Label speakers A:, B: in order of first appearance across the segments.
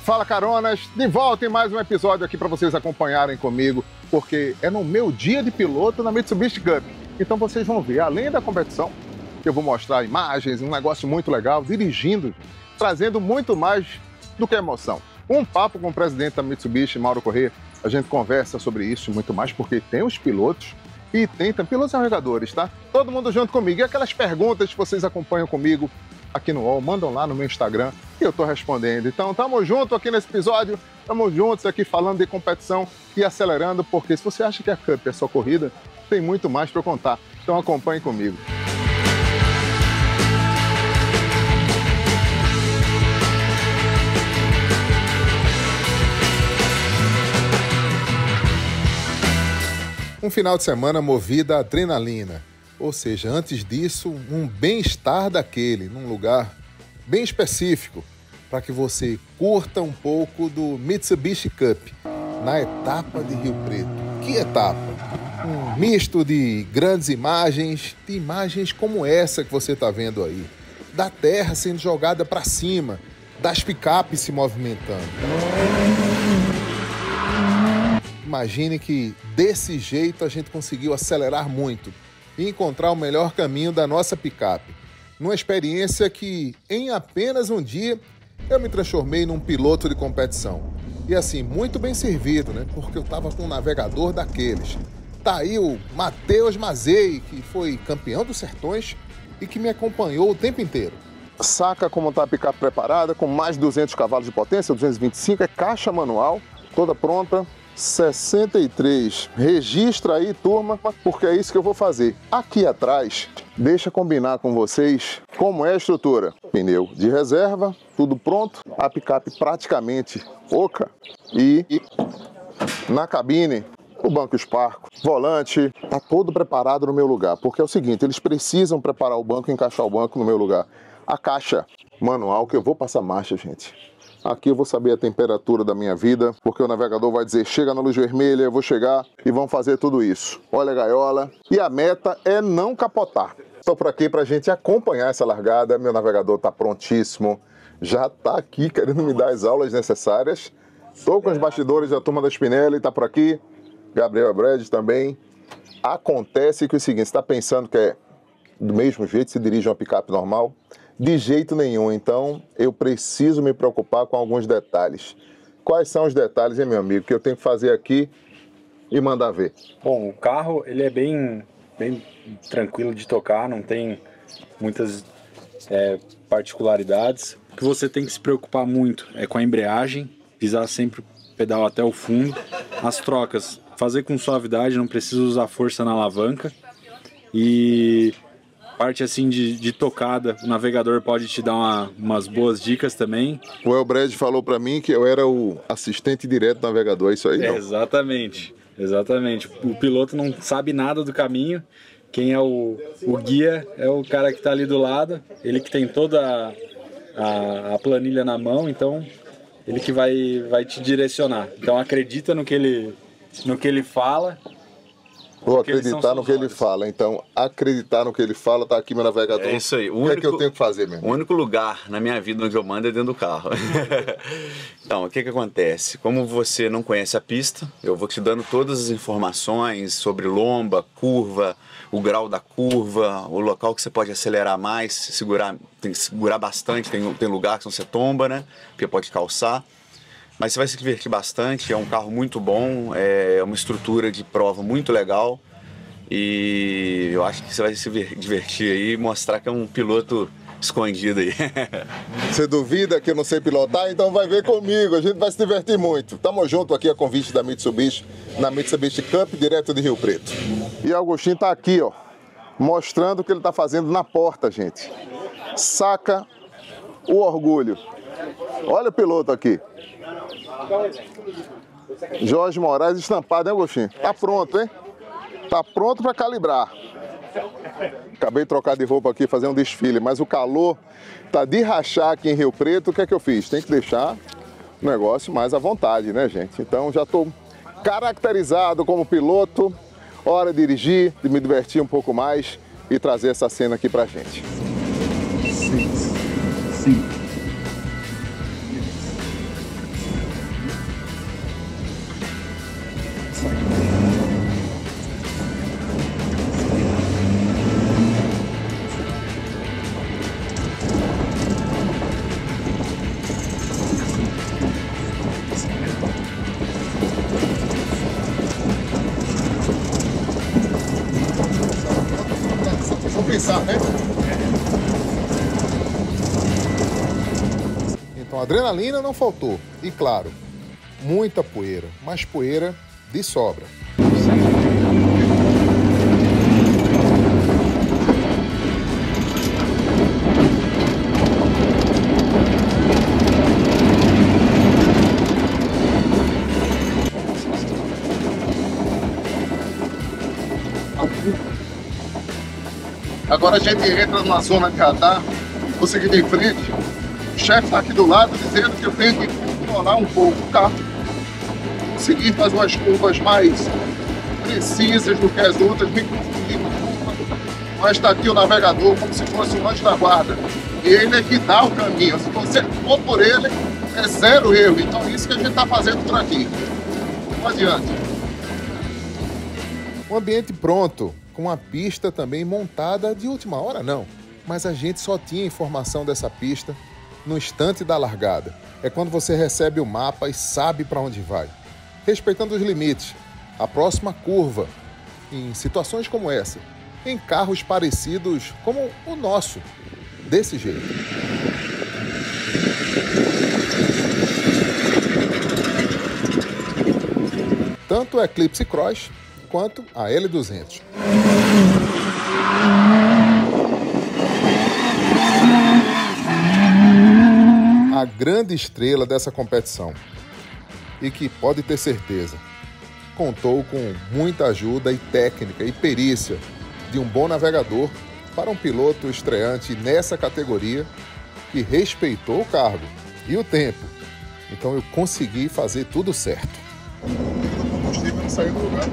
A: Fala caronas, de volta em mais um episódio aqui para vocês acompanharem comigo, porque é no meu dia de piloto na Mitsubishi Cup. Então vocês vão ver, além da competição, que eu vou mostrar imagens, um negócio muito legal, dirigindo, trazendo muito mais do que emoção. Um papo com o presidente da Mitsubishi, Mauro Corrêa, a gente conversa sobre isso e muito mais, porque tem os pilotos e tem pilotos e navegadores, tá? Todo mundo junto comigo. E aquelas perguntas que vocês acompanham comigo aqui no UOL, mandam lá no meu Instagram e eu tô respondendo. Então, tamo junto aqui nesse episódio, tamo juntos aqui falando de competição e acelerando, porque se você acha que a Cup é só corrida, tem muito mais para eu contar. Então acompanhe comigo. Um final de semana movido a adrenalina. Ou seja, antes disso, um bem-estar daquele, num lugar bem específico, para que você curta um pouco do Mitsubishi Cup, na etapa de Rio Preto. Que etapa? Um misto de grandes imagens, de imagens como essa que você está vendo aí. Da terra sendo jogada para cima, das picapes se movimentando. Imagine que desse jeito a gente conseguiu acelerar muito e encontrar o melhor caminho da nossa picape. Numa experiência que, em apenas um dia, eu me transformei num piloto de competição. E assim, muito bem servido, né? Porque eu estava com um navegador daqueles. Tá aí o Matheus Mazei, que foi campeão dos Sertões e que me acompanhou o tempo inteiro. Saca como está a picape preparada, com mais de 200 cavalos de potência, 225, é caixa manual, toda pronta. 63. Registra aí, turma, porque é isso que eu vou fazer. Aqui atrás, deixa combinar com vocês como é a estrutura. Pneu de reserva, tudo pronto. A picape praticamente oca. E na cabine, o banco Sparco, volante, tá todo preparado no meu lugar. Porque é o seguinte, eles precisam preparar o banco e encaixar o banco no meu lugar. A caixa manual que eu vou passar marcha, gente. Aqui eu vou saber a temperatura da minha vida, porque o navegador vai dizer, chega na luz vermelha, eu vou chegar e vamos fazer tudo isso. Olha a gaiola. E a meta é não capotar. Estou por aqui para a gente acompanhar essa largada. Meu navegador está prontíssimo. Já está aqui querendo me dar as aulas necessárias. Estou com os bastidores da turma da Spinelli, está por aqui. Gabriel Brad também. Acontece que o seguinte, você está pensando que é do mesmo jeito que se dirige uma picape normal? De jeito nenhum, então eu preciso me preocupar com alguns detalhes. Quais são os detalhes, hein, meu amigo, que eu tenho que fazer aqui e mandar ver?
B: Bom, o carro ele é bem tranquilo de tocar, não tem muitas particularidades. O que você tem que se preocupar muito é com a embreagem, pisar sempre o pedal até o fundo. As trocas, fazer com suavidade, não precisa usar força na alavanca. E parte assim de tocada, o navegador pode te dar umas boas dicas também.
A: O Elbred falou para mim que eu era o assistente direto do navegador, é isso aí? Não?
B: Exatamente. O piloto não sabe nada do caminho, quem é o guia é o cara que está ali do lado, ele que tem toda a planilha na mão, então ele que vai te direcionar. Então acredita no que ele fala.
A: Vou acreditar no que ele fala, então acreditar no que ele fala, tá aqui meu navegador.
C: É isso aí.
A: O que é que eu tenho que fazer mesmo?
C: O único lugar na minha vida onde eu mando é dentro do carro. Então, o que acontece? Como você não conhece a pista, eu vou te dando todas as informações sobre lomba, curva, o grau da curva, o local que você pode acelerar mais, tem que segurar bastante, tem lugar que você tomba, né? Porque pode calçar. Mas você vai se divertir bastante, é um carro muito bom, é uma estrutura de prova muito legal e eu acho que você vai se divertir aí e mostrar que é um piloto escondido aí.
A: Você duvida que eu não sei pilotar? Então vai ver comigo, a gente vai se divertir muito. Tamo junto aqui a convite da Mitsubishi, na Mitsubishi Cup, direto de Rio Preto. E Agostinho tá aqui, ó, mostrando o que ele tá fazendo na porta, gente. Saca o orgulho. Olha o piloto aqui. Jorge Moraes estampado, hein, Agostinho? Tá pronto, hein? Tá pronto para calibrar. Acabei de trocar de roupa aqui, fazer um desfile, mas o calor tá de rachar aqui em Rio Preto. O que é que eu fiz? Tem que deixar o negócio mais à vontade, né, gente? Então já tô caracterizado como piloto. Hora de dirigir, de me divertir um pouco mais e trazer essa cena aqui pra gente. pensar, né? Então, adrenalina não faltou. E, claro, muita poeira, mas poeira de sobra.
D: Agora a gente entra numa zona de radar, vou seguir em frente. O chefe está aqui do lado dizendo que eu tenho que controlar um pouco o carro. Conseguir fazer umas curvas mais precisas do que as outras, me confundir com curva. Mas está aqui o navegador como se fosse um anjo da guarda. E ele é que dá o caminho. Se você for por ele, é zero erro. Então é isso que a gente está fazendo por aqui. Vamos adiante.
A: Um ambiente pronto, com a pista também montada de última hora, não. Mas a gente só tinha informação dessa pista no instante da largada. É quando você recebe o mapa e sabe para onde vai. Respeitando os limites, a próxima curva, em situações como essa, em carros parecidos como o nosso, desse jeito. Tanto o Eclipse Cross quanto a L200. A grande estrela dessa competição e que, pode ter certeza, contou com muita ajuda e técnica e perícia de um bom navegador para um piloto estreante nessa categoria que respeitou o cargo e o tempo. Então eu consegui fazer tudo certo.
D: O combustível não saiu do lugar.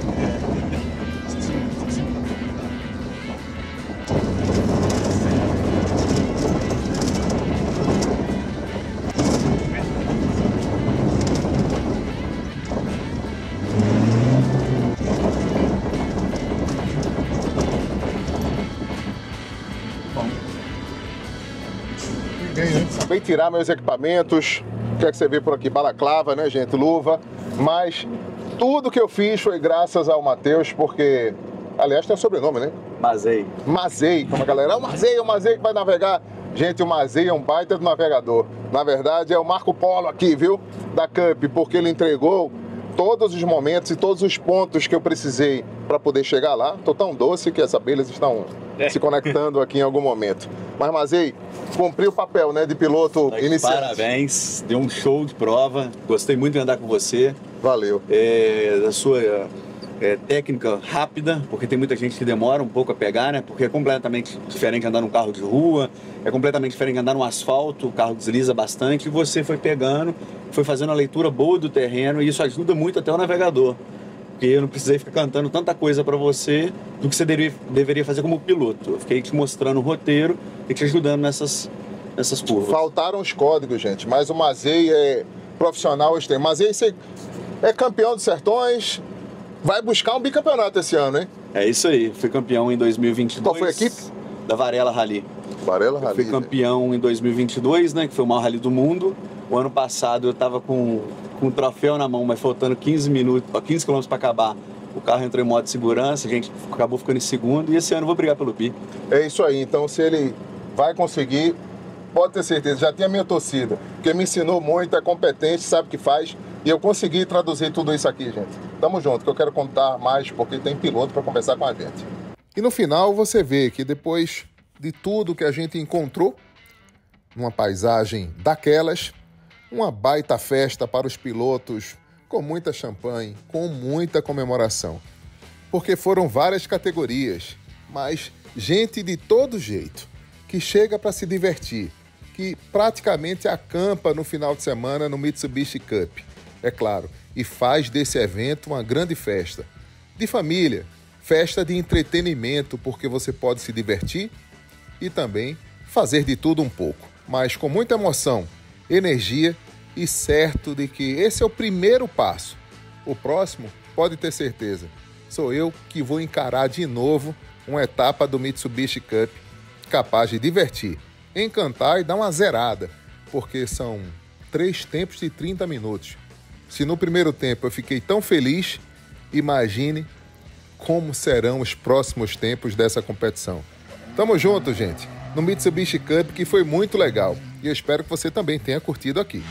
A: Acabei de tirar meus equipamentos. O que é que você vê por aqui? Balaclava, né, gente? Luva. Mas tudo que eu fiz foi graças ao Matheus, porque, aliás, tem um sobrenome, né?
C: Mazei.
A: Mazei, como a galera, o Mazei que vai navegar. Gente, o Mazei é um baita do navegador. Na verdade, é o Marco Polo aqui, viu? Da Cup, porque ele entregou todos os momentos e todos os pontos que eu precisei para poder chegar lá. Tô tão doce que as abelhas estão se conectando aqui em algum momento. Mas, Mazei, cumpriu o papel, né, de piloto iniciante.
C: Parabéns, deu um show de prova. Gostei muito de andar com você.
A: Valeu.
C: Da sua técnica rápida, porque tem muita gente que demora um pouco a pegar, né? Porque é completamente diferente andar num carro de rua, é completamente diferente andar no asfalto, o carro desliza bastante, e você foi pegando, foi fazendo a leitura boa do terreno, e isso ajuda muito até o navegador. Porque eu não precisei ficar cantando tanta coisa para você do que você deveria fazer como piloto. Eu fiquei te mostrando o roteiro e te ajudando nessas curvas.
A: Faltaram os códigos, gente, mas o Mazei é profissional extremo. Mazei, você é campeão dos Sertões, vai buscar um bicampeonato esse ano, hein?
C: É isso aí, fui campeão em 2022.
A: Qual foi a equipe?
C: Da Varela Rally.
A: Varela Rally.
C: Fui campeão em 2022, né, que foi o maior rally do mundo. O ano passado eu estava com o troféu na mão, mas faltando 15 km para acabar. O carro entrou em modo de segurança, a gente acabou ficando em segundo, e esse ano eu vou brigar pelo Pi.
A: É isso aí, então se ele vai conseguir, pode ter certeza, já tem a minha torcida, porque me ensinou muito, é competente, sabe o que faz, e eu consegui traduzir tudo isso aqui, gente. Tamo junto, que eu quero contar mais, porque tem piloto para conversar com a gente. E no final você vê que depois de tudo que a gente encontrou, numa paisagem daquelas, uma baita festa para os pilotos, com muita champanhe, com muita comemoração. Porque foram várias categorias, mas gente de todo jeito, que chega para se divertir, que praticamente acampa no final de semana no Mitsubishi Cup, é claro, e faz desse evento uma grande festa. De família, festa de entretenimento, porque você pode se divertir e também fazer de tudo um pouco, mas com muita emoção, energia e certo de que esse é o primeiro passo. O próximo, pode ter certeza, sou eu que vou encarar de novo uma etapa do Mitsubishi Cup capaz de divertir, encantar e dar uma zerada, porque são 3 tempos de 30 minutos. Se no primeiro tempo eu fiquei tão feliz, imagine como serão os próximos tempos dessa competição. Tamo junto, gente, no Mitsubishi Cup, que foi muito legal. E eu espero que você também tenha curtido aqui.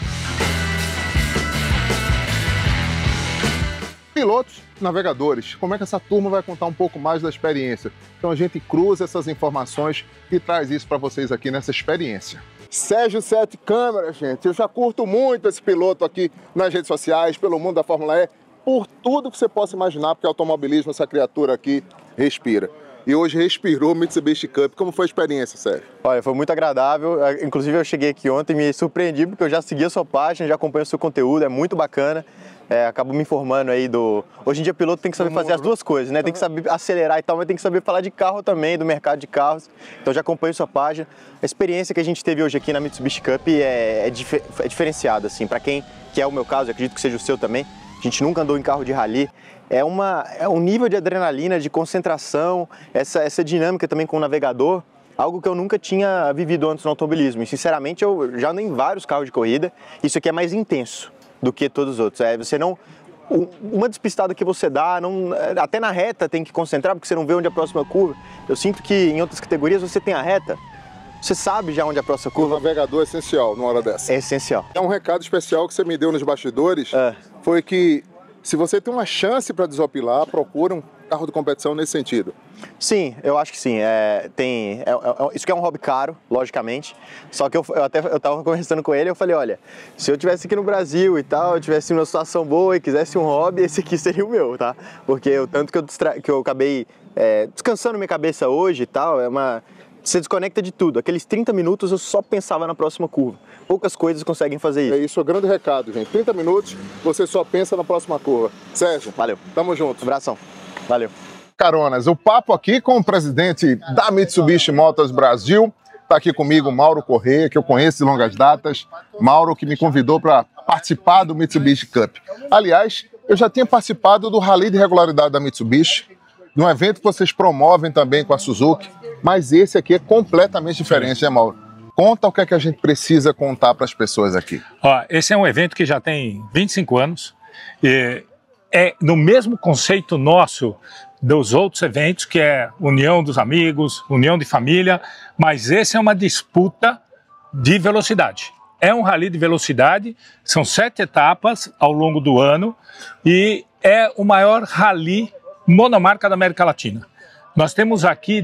A: Pilotos, navegadores, como é que essa turma vai contar um pouco mais da experiência? Então a gente cruza essas informações e traz isso para vocês aqui nessa experiência. Sérgio 7 Câmara, gente. Eu já curto muito esse piloto aqui nas redes sociais, pelo mundo da Fórmula E, por tudo que você possa imaginar, porque automobilismo, essa criatura aqui respira. E hoje respirou o Mitsubishi Cup. Como foi a experiência, Sérgio?
E: Olha, foi muito agradável. Inclusive eu cheguei aqui ontem e me surpreendi, porque eu já segui a sua página, já acompanho o seu conteúdo, é muito bacana. Acabo me informando aí do... Hoje em dia o piloto tem que saber fazer as duas coisas, né? Tem que saber acelerar e tal, mas tem que saber falar de carro também, do mercado de carros. Então já acompanho sua página. A experiência que a gente teve hoje aqui na Mitsubishi Cup é diferenciada, assim. Para quem, que é o meu caso, eu acredito que seja o seu também, a gente nunca andou em carro de rally, é um nível de adrenalina, de concentração, essa dinâmica também com o navegador, algo que eu nunca tinha vivido antes no automobilismo. E sinceramente eu já ando em vários carros de corrida, isso aqui é mais intenso do que todos os outros. Você não... Uma despistada que você dá, até na reta tem que concentrar, porque você não vê onde é a próxima curva. Eu sinto que em outras categorias você tem a reta, você sabe já onde é a próxima curva.
A: O navegador é essencial numa hora dessa.
E: É essencial.
A: Um recado especial que você me deu nos bastidores foi que se você tem uma chance para desopilar, procura um carro de competição nesse sentido.
E: Sim, eu acho que sim. Isso que é um hobby caro, logicamente. Só que eu estava conversando com ele e eu falei, olha, se eu estivesse aqui no Brasil e tal, eu tivesse uma situação boa e quisesse um hobby, esse aqui seria o meu, tá? Porque o tanto que eu acabei descansando minha cabeça hoje e tal, você desconecta de tudo. Aqueles 30 minutos eu só pensava na próxima curva. Poucas coisas conseguem fazer isso.
A: É isso, é o grande recado, gente. 30 minutos, você só pensa na próxima curva. Sérgio,
E: valeu.
A: Tamo junto.
E: Abração. Valeu.
A: Caronas, o papo aqui com o presidente da Mitsubishi Motors Brasil. Está aqui comigo Mauro Corrêa, que eu conheço de longas datas. Mauro, que me convidou para participar do Mitsubishi Cup. Aliás, eu já tinha participado do Rally de Regularidade da Mitsubishi, de um evento que vocês promovem também com a Suzuki, mas esse aqui é completamente diferente, né, Mauro? Conta o que é que a gente precisa contar para as pessoas aqui.
F: Esse é um evento que já tem 25 anos, e é no mesmo conceito nosso dos outros eventos, que é união dos amigos, união de família, mas esse é uma disputa de velocidade. É um rally de velocidade, são 7 etapas ao longo do ano e é o maior rally monomarca da América Latina. Nós temos aqui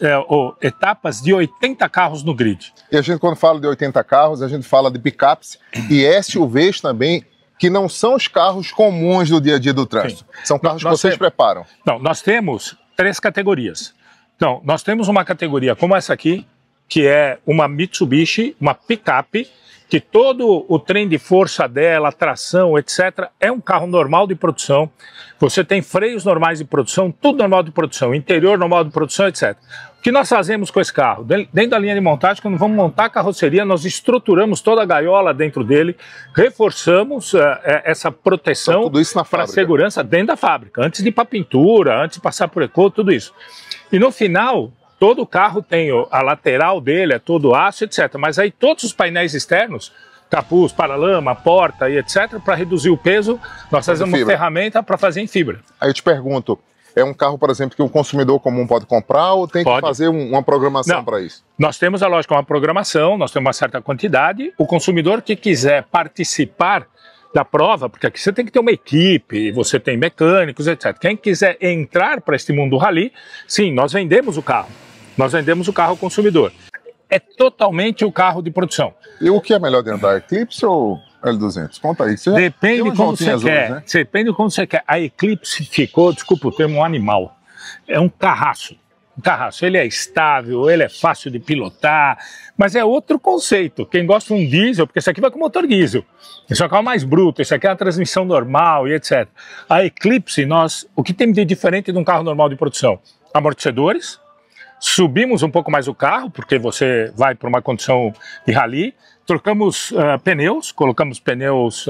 F: etapas de 80 carros no grid.
A: E a gente, quando fala de 80 carros, a gente fala de picapes e SUVs também, que não são os carros comuns do dia a dia do trânsito. Sim. São carros que vocês preparam.
F: Não, nós temos 3 categorias. Então, nós temos uma categoria como essa aqui, que é uma Mitsubishi, uma picape, que todo o trem de força dela, tração, etc., é um carro normal de produção. Você tem freios normais de produção, tudo normal de produção, interior normal de produção, etc. O que nós fazemos com esse carro? Dentro da linha de montagem, quando vamos montar a carroceria, nós estruturamos toda a gaiola dentro dele, reforçamos essa proteção para segurança dentro da fábrica, antes de ir para pintura, antes de passar por eco, tudo isso. E no final, todo o carro tem a lateral dele, é todo aço, etc. Mas aí todos os painéis externos, capuz, paralama, porta e etc., para reduzir o peso, nós fazemos uma ferramenta para fazer em fibra.
A: Aí eu te pergunto, é um carro, por exemplo, que o consumidor comum pode comprar ou tem que fazer uma programação para isso?
F: Nós temos, lógico, uma programação, nós temos uma certa quantidade. O consumidor que quiser participar da prova, porque aqui você tem que ter uma equipe, você tem mecânicos, etc. Quem quiser entrar para este mundo do rally, sim, nós vendemos o carro. Nós vendemos o carro ao consumidor. É totalmente o carro de produção.
A: E o que é melhor de andar, Eclipse ou L200? Conta aí.
F: Depende de como você quer. Né? Depende de como você quer. A Eclipse ficou, desculpa o termo, um animal. É um carraço. Um carraço. Ele é estável, ele é fácil de pilotar, mas é outro conceito. Quem gosta de um diesel, porque esse aqui vai com motor diesel. Esse é um carro mais bruto, esse aqui é uma transmissão normal e etc. A Eclipse, o que tem de diferente de um carro normal de produção? Amortecedores. Subimos um pouco mais o carro, porque você vai para uma condição de rally. Trocamos pneus, colocamos pneus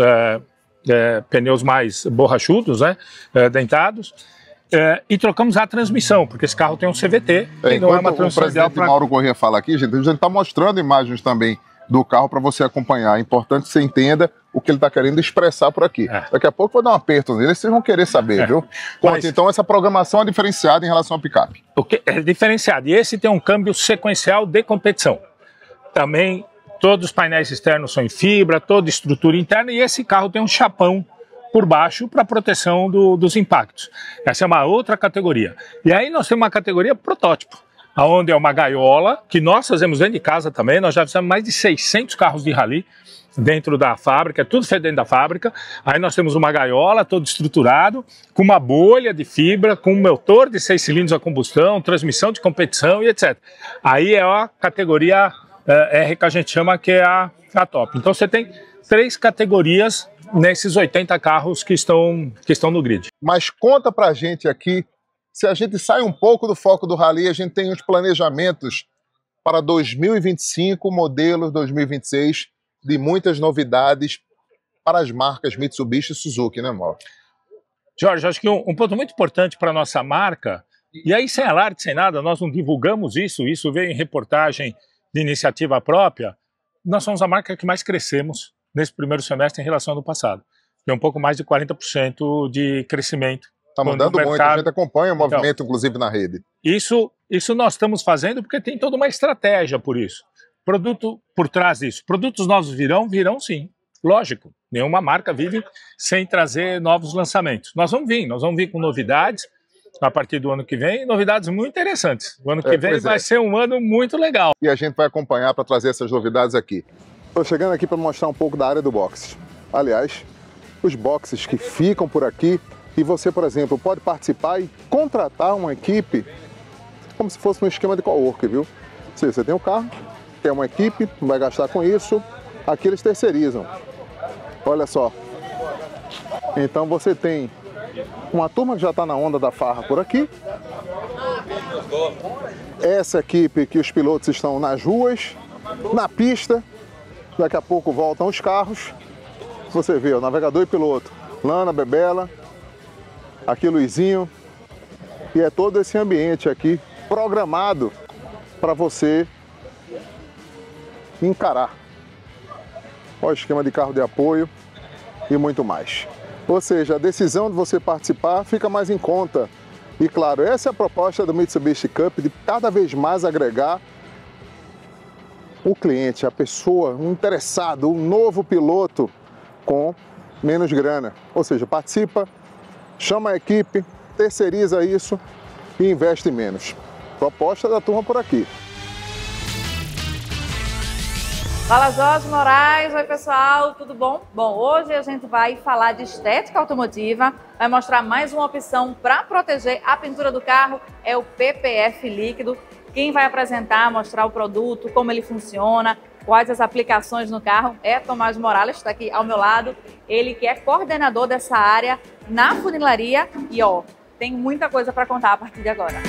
F: mais borrachudos, né, dentados. E trocamos a transmissão, porque esse carro tem um CVT e não é uma transmissão ideal. O presidente Mauro Corrêa fala aqui, gente, a gente está mostrando imagens também do carro para você acompanhar. É importante que você entenda
A: o que ele está querendo expressar por aqui. Daqui a pouco eu vou dar um aperto nele, vocês vão querer saber, viu? Conte, então essa programação é diferenciada em relação ao picape.
F: É diferenciado. E esse tem um câmbio sequencial de competição. Também todos os painéis externos são em fibra, toda estrutura interna, e esse carro tem um chapão por baixo para proteção dos impactos. Essa é uma outra categoria. E aí nós temos uma categoria protótipo, onde é uma gaiola, que nós fazemos dentro de casa também. Nós já fizemos mais de 600 carros de rally dentro da fábrica, tudo feito dentro da fábrica. Aí nós temos uma gaiola todo estruturado, com uma bolha de fibra, com um motor de 6 cilindros a combustão, transmissão de competição e etc. Aí é a categoria R que a gente chama, que é a top. Então você tem 3 categorias nesses 80 carros que estão no grid.
A: Mas conta pra gente aqui, se a gente sai um pouco do foco do rally, a gente tem os planejamentos para 2025, modelos 2026, de muitas novidades para as marcas Mitsubishi e Suzuki, né, Mauro?
F: Jorge, acho que um ponto muito importante para a nossa marca, e aí sem alarde, sem nada, nós não divulgamos isso veio em reportagem de iniciativa própria, nós somos a marca que mais crescemos nesse primeiro semestre em relação ao ano passado. Tem um pouco mais de 40% de crescimento.
A: Está mudando muito, a gente acompanha o movimento, então, inclusive na rede.
F: Isso nós estamos fazendo porque tem toda uma estratégia por isso. Produto por trás disso. Produtos novos virão sim. Lógico, nenhuma marca vive sem trazer novos lançamentos. Nós vamos vir com novidades a partir do ano que vem, novidades muito interessantes. O ano que vem vai ser um ano muito legal.
A: E a gente vai acompanhar para trazer essas novidades aqui. Estou chegando aqui para mostrar um pouco da área do boxe. Aliás, os boxes que ficam por aqui, e você, por exemplo, pode participar e contratar uma equipe como se fosse um esquema de cowork, viu? Se você tem um carro, tem uma equipe, não vai gastar com isso, aqui eles terceirizam. Olha só. Então você tem uma turma que já está na onda da farra por aqui. Essa equipe que os pilotos estão nas ruas, na pista. Daqui a pouco voltam os carros. Você vê o navegador e piloto. Lana, Bebela, aqui Luizinho. E é todo esse ambiente aqui programado para você encarar. Olha o esquema de carro de apoio e muito mais. Ou seja, a decisão de você participar fica mais em conta. E claro, essa é a proposta do Mitsubishi Cup, de cada vez mais agregar o cliente, a pessoa, um interessado, um novo piloto com menos grana. Ou seja, participa, chama a equipe, terceiriza isso e investe menos. Proposta da turma por aqui.
G: Fala, Jorge Moraes. Oi, pessoal, tudo bom? Bom, hoje a gente vai falar de estética automotiva, vai mostrar mais uma opção para proteger a pintura do carro, é o PPF líquido. Quem vai apresentar, mostrar o produto, como ele funciona, quais as aplicações no carro, é Tomás Morales, está aqui ao meu lado. Ele que é coordenador dessa área na funilaria e, ó, tem muita coisa para contar a partir de agora.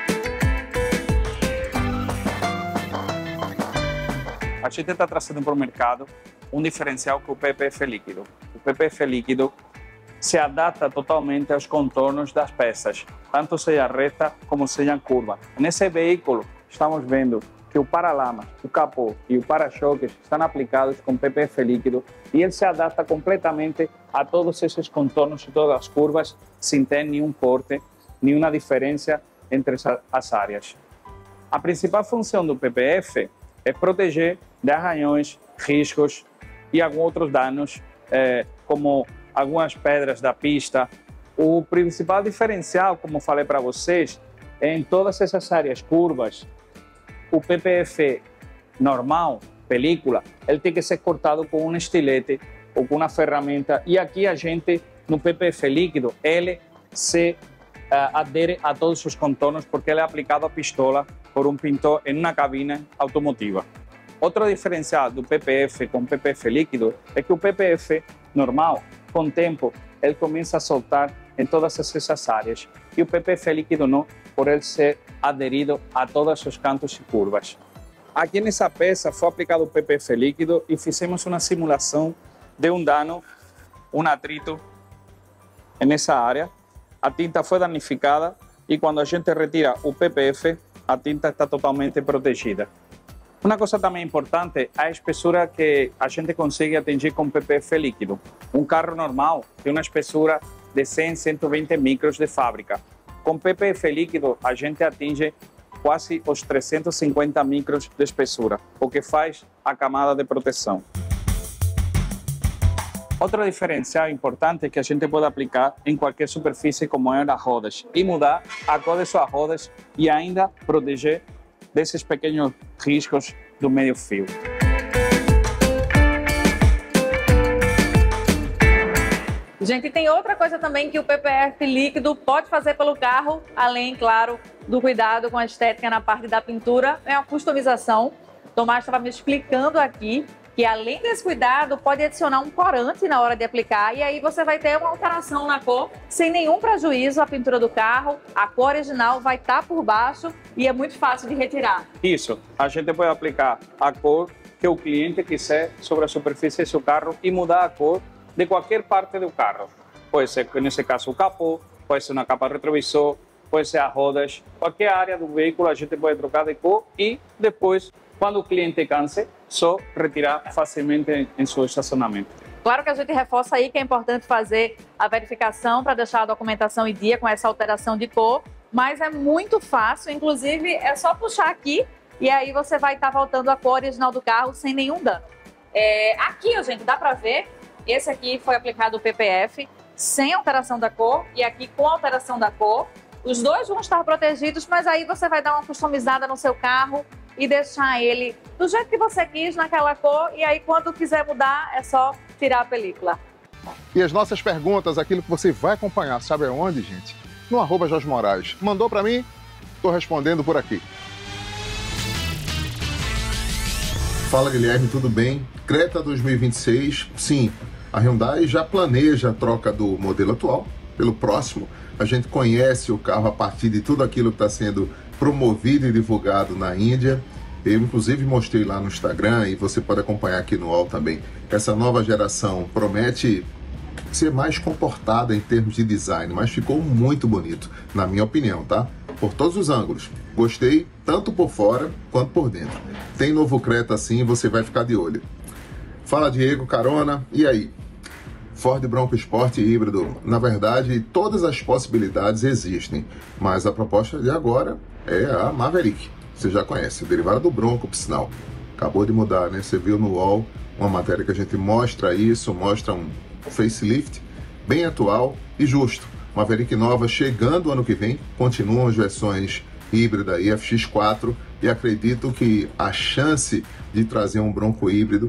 H: A gente está trazendo para o mercado um diferencial que é o PPF líquido. O PPF líquido se adapta totalmente aos contornos das peças, tanto seja reta como seja curva. Nesse veículo, estamos vendo que o paralama, o capô e o para-choques estão aplicados com PPF líquido e ele se adapta completamente a todos esses contornos e todas as curvas, sem ter nenhum corte, nenhuma diferença entre as áreas. A principal função do PPF é proteger de arranhões, riscos e alguns outros danos, como algumas pedras da pista. O principal diferencial, como falei para vocês, é em todas essas áreas curvas, o PPF normal, película, ele tem que ser cortado com um estilete ou com uma ferramenta. E aqui a gente, no PPF líquido, ele se adere a todos os contornos porque ele é aplicado a pistola por um pintor em uma cabine automotiva. Outro diferencial do PPF com PPF líquido é que o PPF normal, com o tempo, ele começa a soltar em todas essas áreas. E o PPF líquido não, por ele ser aderido a todos os cantos e curvas. Aqui nessa peça foi aplicado o PPF líquido e fizemos uma simulação de um dano, um atrito nessa área. A tinta foi danificada e quando a gente retira o PPF, a tinta está totalmente protegida. Uma coisa também importante é a espessura que a gente consegue atingir com PPF líquido. Um carro normal tem uma espessura de 100, 120 micros de fábrica. Com PPF líquido, a gente atinge quase os 350 micros de espessura, o que faz a camada de proteção. Outro diferencial importante é que a gente pode aplicar em qualquer superfície como é as rodas e mudar a cor de suas rodas e ainda proteger desses pequenos riscos do meio fio.
G: Gente, tem outra coisa também que o PPF líquido pode fazer pelo carro, além, claro, do cuidado com a estética na parte da pintura, é a customização. O Tomás estava me explicando aqui que, além desse cuidado, pode adicionar um corante na hora de aplicar e aí você vai ter uma alteração na cor sem nenhum prejuízo à pintura do carro. A cor original vai estar por baixo e é muito fácil de retirar.
H: Isso, a gente pode aplicar a cor que o cliente quiser sobre a superfície do seu carro e mudar a cor de qualquer parte do carro. Pode ser, nesse caso, o capô, pode ser uma capa retrovisor, pode ser as rodas, qualquer área do veículo a gente pode trocar de cor e depois, quando o cliente canse, só retirar facilmente em seu estacionamento.
G: Claro que a gente reforça aí que é importante fazer a verificação para deixar a documentação em dia com essa alteração de cor, mas é muito fácil, inclusive é só puxar aqui e aí você vai estar voltando a cor original do carro sem nenhum dano. Aqui, gente, dá para ver, esse aqui foi aplicado o PPF sem alteração da cor e aqui com alteração da cor. Os dois vão estar protegidos, mas aí você vai dar uma customizada no seu carro e deixar ele do jeito que você quis, naquela cor, e aí quando quiser mudar é só tirar a película.
A: E as nossas perguntas, aquilo que você vai acompanhar, sabe aonde, gente? No @Jorge Moraes. Mandou para mim? Estou respondendo por aqui. Fala, Guilherme, tudo bem? Creta 2026, sim, a Hyundai já planeja a troca do modelo atual pelo próximo. A gente conhece o carro a partir de tudo aquilo que está sendo promovido e divulgado na Índia. Eu, inclusive, mostrei lá no Instagram e você pode acompanhar aqui no UOL também. Essa nova geração promete ser mais comportada em termos de design, mas ficou muito bonito, na minha opinião, tá? Por todos os ângulos. Gostei, tanto por fora quanto por dentro. Tem novo Creta assim, você vai ficar de olho. Fala, Diego, carona, e aí? Ford Bronco Sport híbrido, na verdade, todas as possibilidades existem, mas a proposta de agora é a Maverick. Você já conhece, derivada do Bronco, por sinal. Acabou de mudar, né? Você viu no UOL uma matéria que a gente mostra isso, mostra um facelift bem atual e justo. Maverick nova chegando ano que vem, continuam as versões híbrida e FX4 e acredito que a chance de trazer um Bronco híbrido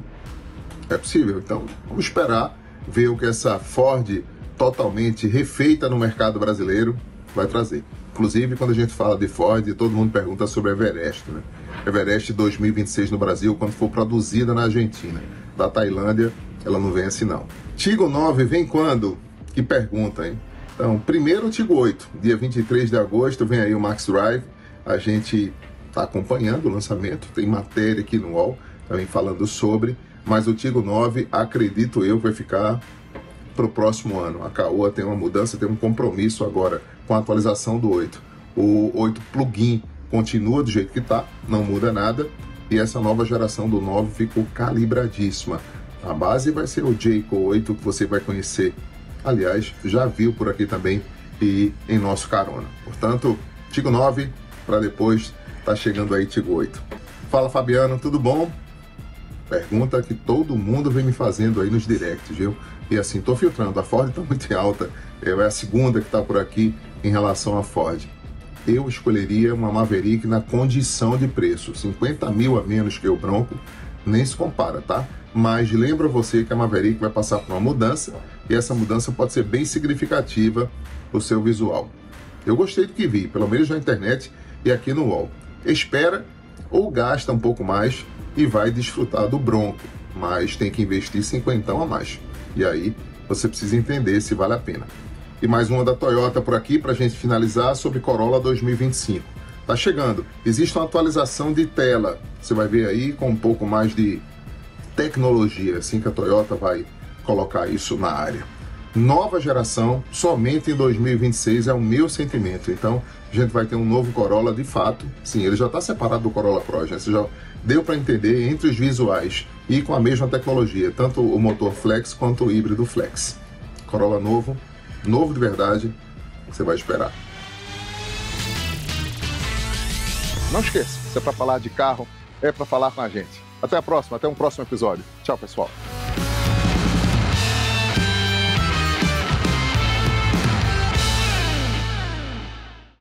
A: é possível. Então, vamos esperar ver o que essa Ford totalmente refeita no mercado brasileiro vai trazer. Inclusive, quando a gente fala de Ford, todo mundo pergunta sobre a Everest, né? Everest 2026 no Brasil, quando for produzida na Argentina. Da Tailândia, ela não vem assim não. Tiggo 9 vem quando? Que pergunta, hein? Então, primeiro o Tiggo 8, dia 23 de agosto, vem aí o Max Drive. A gente está acompanhando o lançamento, tem matéria aqui no UOL também falando sobre, mas o Tiggo 9, acredito eu, vai ficar para o próximo ano. A Caoa tem uma mudança, tem um compromisso agora com a atualização do 8. O 8 plug-in continua do jeito que está, não muda nada, e essa nova geração do 9 ficou calibradíssima. A base vai ser o Jayco 8, que você vai conhecer. Aliás, já viu por aqui também e em nosso carona. Portanto, Tiggo 9, para depois tá chegando aí Tiggo 8. Fala, Fabiano, tudo bom? Pergunta que todo mundo vem me fazendo aí nos directs, viu? E assim, tô filtrando, a Ford tá muito alta, é a segunda que tá por aqui em relação à Ford. Eu escolheria uma Maverick na condição de preço, 50 mil a menos que o Bronco, nem se compara, tá? Mas lembra você que a Maverick vai passar por uma mudança, e essa mudança pode ser bem significativa pro seu visual. Eu gostei do que vi, pelo menos na internet e aqui no UOL. Espera ou gasta um pouco mais e vai desfrutar do Bronco, mas tem que investir 50 a mais. E aí você precisa entender se vale a pena. E mais uma da Toyota por aqui para a gente finalizar sobre Corolla 2025. Tá chegando, existe uma atualização de tela, você vai ver aí com um pouco mais de tecnologia, assim que a Toyota vai colocar isso na área. nova geração, somente em 2026, é o meu sentimento. Então, a gente vai ter um novo Corolla de fato. Sim, ele já está separado do Corolla Cross, né? Você já deu para entender entre os visuais e com a mesma tecnologia, tanto o motor Flex quanto o híbrido Flex. Corolla novo, novo de verdade, você vai esperar. Não esqueça, se é para falar de carro, é para falar com a gente. Até a próxima, até um próximo episódio. Tchau, pessoal.